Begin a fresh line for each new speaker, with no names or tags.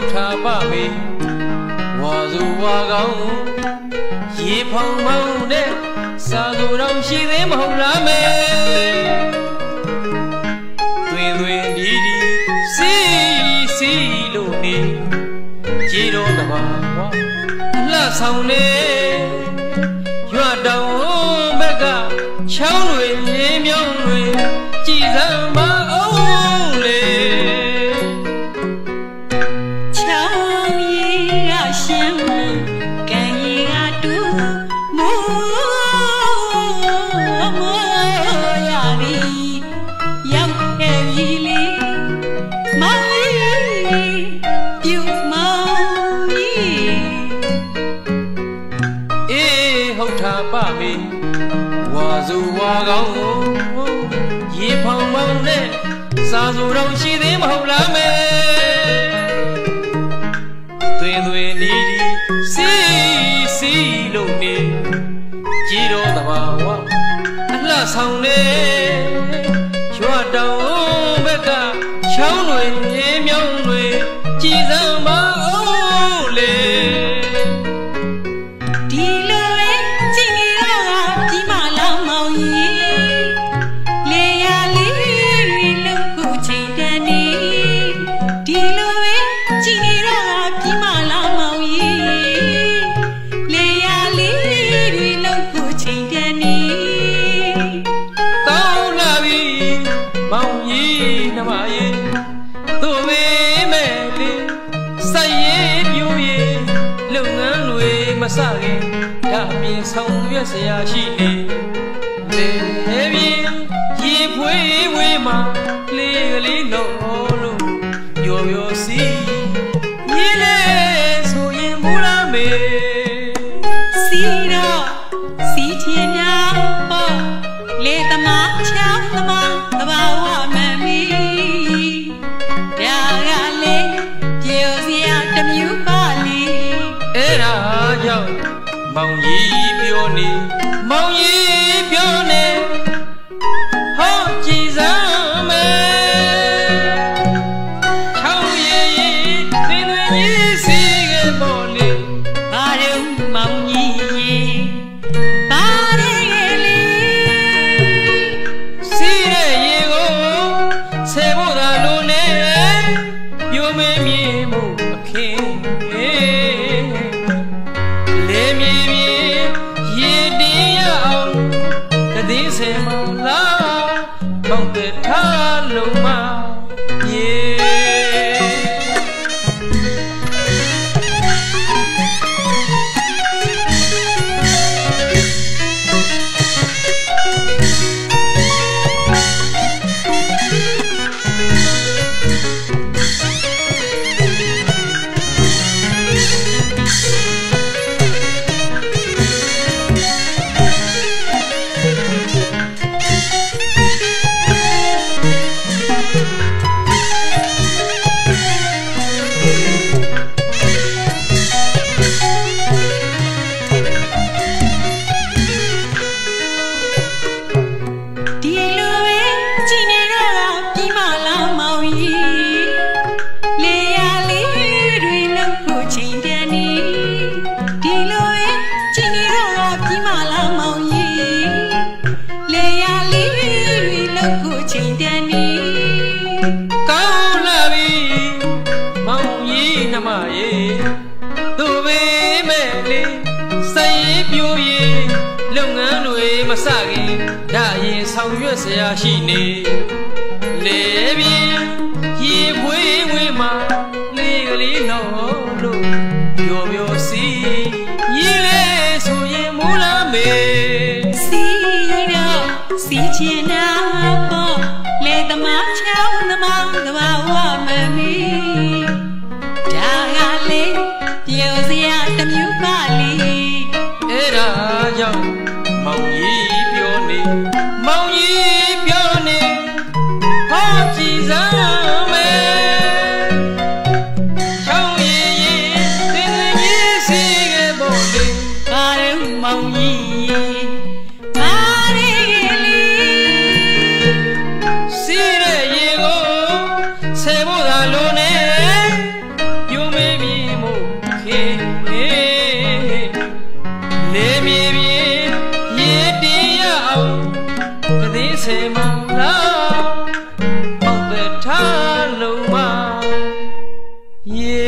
ထားပါမေဝါစုဝါကောင်းရေဖုံဖုံနဲ့စာသူတော်ရှိသေးမဟုတ်လားမေတွင်တွင်ဒီဒီစီစီလို့နေကြည်တော်တဘာဝလှဆောင်နေရွတ်တောင်ဘက်ကချောင်းတွေမြေမြောင်းတွေကြည်စမ်းမအောင်လေ
ချောင်းရီကရှင်ကံရီကတူမိုးရပြီရောက်ခဲ့ပြီလေမောင်ကြီးပြုမောင်ကြီး
အေးဟုတ်တာပါမေဝါစုဝါကောင်းရေဖုံဖုံနဲ့စာစုတော်ရှိသေးမဟုတ်လားမေတွင်တွင်ဒီဒီစီစီလို့နေကြည်တော်တဘာဝအလှဆောင်နေရွတ်တောင်ဘက်ကချောင်းတွေရေမြောင်းတွေကြည်စမ်းမအောင်လေ
ဒီလိုပဲကြည်နေတော့ကဒီမလောင်မောင်ကြီးလေရလေးတွေလုံခုချိန်တန်းနေဒီလိုပဲကြည်နေတော့ကဒီမလောင်မောင်ကြီးလေရလေးတွေလုံခုချိန်တန်းနေ
ကောင်းလာပြီမောင်ကြီးနှမရဲ့သူ့မေမဲ့လေးစိုက်ရေးပြိုးရေးလုပ်ငန်းတွေမစခင်ဒါပြင်ဆောင်ရွက်เสียရှိနေလေပြင်းရေဖွေးဝေးမှာလေးကလေးလို့လို့ပျော်ပျော်စီညီလေးဆိုရင်မူလားမေ
စီတော့စီချင်များဟောလေသမားချောင်းသမားတဘာဝမမီဒါကလေပြေစရာတမျိုးပါလီ
အဲ့ဒါကြောင့်မောင်ကြီးပြောနေမောင်ကြီးပြောနေဟောကြည်စမ်းမေချောင်းရည်ရည်သင်တွေကြီးစီခဲ့ပေါ်လေ
ဘာတော့မောင်ကြီးဘာရဲလေ
စီးတဲ့ရေကိုဆယ်ဖို့သာလို့နေပြိုမေးမြေမှုအခင်းလေမြေမြေရေတင်းရအောင်တည်ဆယ်မောင်လားမောင်တဲ့ထားလုံးမရေမစခင်ဒါရင်ဆောင်ရွက်เสียရှိနေလေပြင်းရေပွေးဝေးမှာလေးကလေးနော်လို့ပျော်ပျော်စီညီလေးဆိုရင်မူလားမေ
စီတော့စီချင်တာပေါ့လေသမားချောင်းသမားတဘာဝမမီဒါကလေပြောစရာတမျိုးပါလီ
အဲ့ဒါကြောင့်မောင်ကြီးပြောနေမောင်ကြီးပြောနေဟောကြည်စမ်းမေချောင်းရည်ရည်သင်တွေကြီးစီခဲ့ပေါ်လေ
ဘာလို့မောင်ကြီးဘာရဲလေ
ရေ